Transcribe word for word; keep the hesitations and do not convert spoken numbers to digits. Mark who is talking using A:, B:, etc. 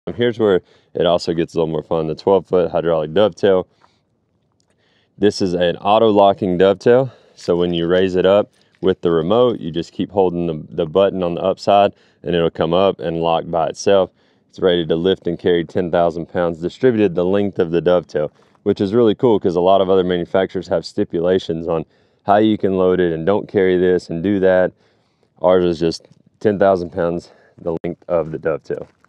A: Here's where it also gets a little more fun. The twelve foot hydraulic dovetail. This is an auto locking dovetail. So when you raise it up with the remote, you just keep holding the, the button on the upside and it'll come up and lock by itself. It's ready to lift and carry ten thousand pounds, distributed the length of the dovetail, which is really cool because a lot of other manufacturers have stipulations on how you can load it and don't carry this and do that. Ours is just ten thousand pounds, the length of the dovetail.